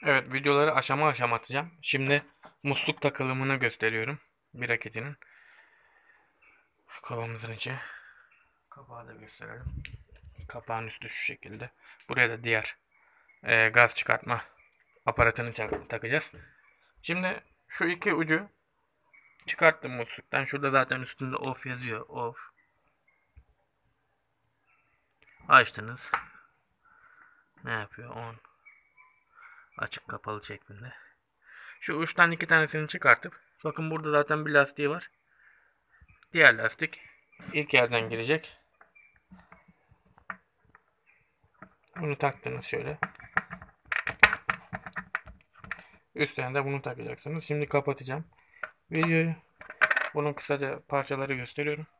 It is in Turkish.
Evet, videoları aşama aşama atacağım. Şimdi musluk takılımını gösteriyorum. Bir raketinin. Kovamızın içi. Kapağı da gösterelim. Kapağın üstü şu şekilde. Buraya da diğer gaz çıkartma aparatını takacağız. Şimdi şu iki ucu çıkarttım musluktan. Şurada zaten üstünde off yazıyor. Off. Açtınız. Ne yapıyor? On. Açık kapalı şeklinde. Şu uçtan iki tanesini çıkartıp, bakın burada zaten bir lastiği var. Diğer lastik ilk yerden girecek. Bunu taktınız şöyle. Üstüne de bunu takacaksınız. Şimdi kapatacağım videoyu. Bunun kısaca parçaları gösteriyorum.